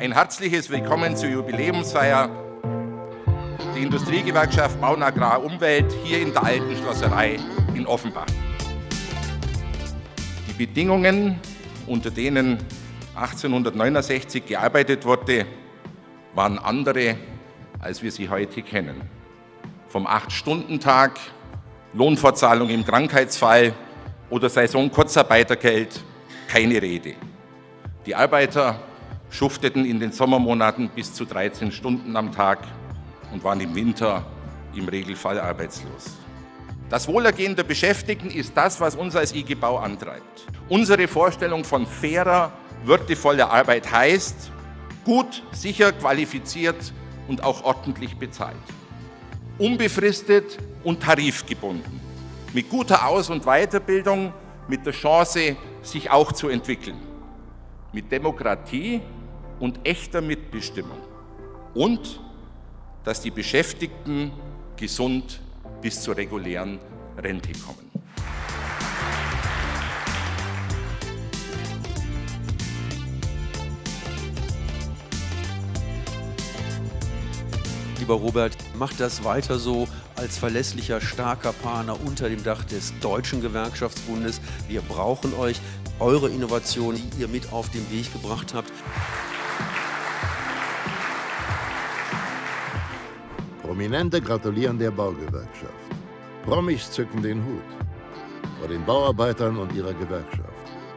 Ein herzliches Willkommen zur Jubiläumsfeier der Industriegewerkschaft Bau und Agrar Umwelt hier in der Alten Schlosserei in Offenbach. Die Bedingungen, unter denen 1869 gearbeitet wurde, waren andere, als wir sie heute kennen. Vom 8-Stunden-Tag, Lohnfortzahlung im Krankheitsfall oder Saison-Kurzarbeitergeld keine Rede. Die Arbeiter schufteten in den Sommermonaten bis zu 13 Stunden am Tag und waren im Winter im Regelfall arbeitslos. Das Wohlergehen der Beschäftigten ist das, was uns als IG Bau antreibt. Unsere Vorstellung von fairer, würdevoller Arbeit heißt, gut, sicher, qualifiziert und auch ordentlich bezahlt. Unbefristet und tarifgebunden. Mit guter Aus- und Weiterbildung, mit der Chance, sich auch zu entwickeln. Mit Demokratie und echter Mitbestimmung. Und dass die Beschäftigten gesund bis zur regulären Rente kommen. Lieber Robert, macht das weiter so als verlässlicher, starker Partner unter dem Dach des Deutschen Gewerkschaftsbundes. Wir brauchen euch, eure Innovationen, die ihr mit auf den Weg gebracht habt. Prominente gratulieren der Baugewerkschaft. Promis zücken den Hut vor den Bauarbeitern und ihrer Gewerkschaft.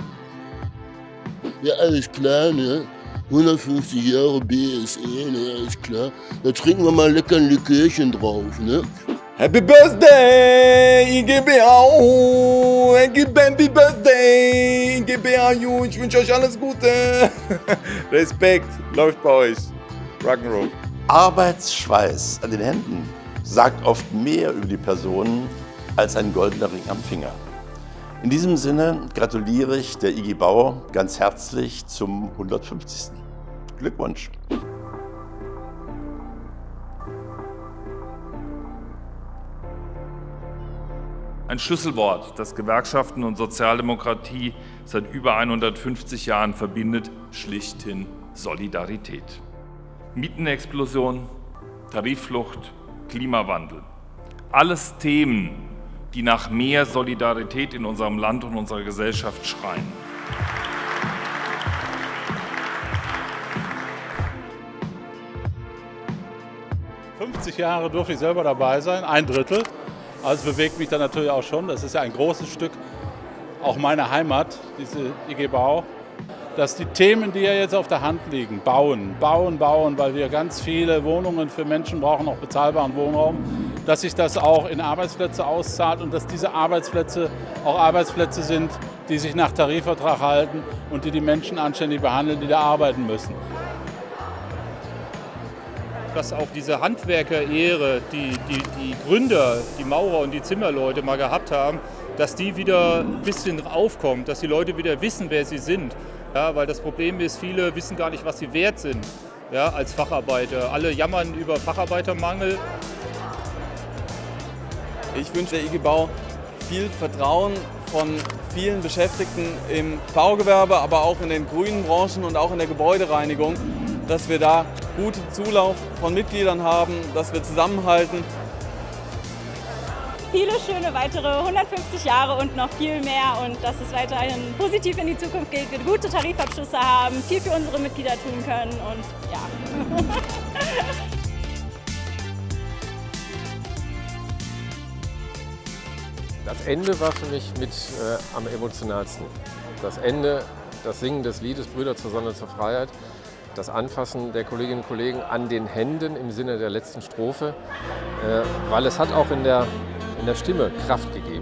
Ja, alles klar, ne? 150 Jahre BSE, ne, alles klar. Da trinken wir mal lecker ein Likörchen drauf, ne? Happy Birthday, IGBAU! Happy Birthday, IGBAU! Ich wünsche euch alles Gute! Respekt, läuft bei euch. Rock'n'Roll. Arbeitsschweiß an den Händen sagt oft mehr über die Person als ein goldener Ring am Finger. In diesem Sinne gratuliere ich der IG Bau ganz herzlich zum 150. Glückwunsch! Ein Schlüsselwort, das Gewerkschaften und Sozialdemokratie seit über 150 Jahren verbindet, schlichthin Solidarität. Mietenexplosion, Tarifflucht, Klimawandel. Alles Themen, die nach mehr Solidarität in unserem Land und unserer Gesellschaft schreien. »50 Jahre durfte ich selber dabei sein, 1/3. Also es bewegt mich dann natürlich auch schon. Das ist ja ein großes Stück, auch meine Heimat, diese IG Bau. Dass die Themen, die ja jetzt auf der Hand liegen, bauen, weil wir ganz viele Wohnungen für Menschen brauchen, auch bezahlbaren Wohnraum, dass sich das auch in Arbeitsplätze auszahlt und dass diese Arbeitsplätze auch Arbeitsplätze sind, die sich nach Tarifvertrag halten und die Menschen anständig behandeln, die da arbeiten müssen. Dass auch diese Handwerkerehre, die Gründer, die Maurer und die Zimmerleute mal gehabt haben, dass die wieder ein bisschen aufkommt, dass die Leute wieder wissen, wer sie sind. Ja, weil das Problem ist, viele wissen gar nicht, was sie wert sind, ja, als Facharbeiter. Alle jammern über Facharbeitermangel. Ich wünsche der IG Bau viel Vertrauen von vielen Beschäftigten im Baugewerbe, aber auch in den grünen Branchen und auch in der Gebäudereinigung, dass wir da guten Zulauf von Mitgliedern haben, dass wir zusammenhalten. Viele schöne weitere 150 Jahre und noch viel mehr und dass es weiterhin positiv in die Zukunft geht, wir gute Tarifabschlüsse haben, viel für unsere Mitglieder tun können und ja. Das Ende war für mich mit am emotionalsten. Das Ende, das Singen des Liedes Brüder zur Sonne, zur Freiheit, das Anfassen der Kolleginnen und Kollegen an den Händen im Sinne der letzten Strophe, weil es hat auch in der Stimme Kraft gegeben.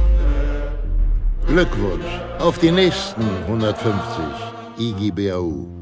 Glückwunsch auf die nächsten 150 IG Bau.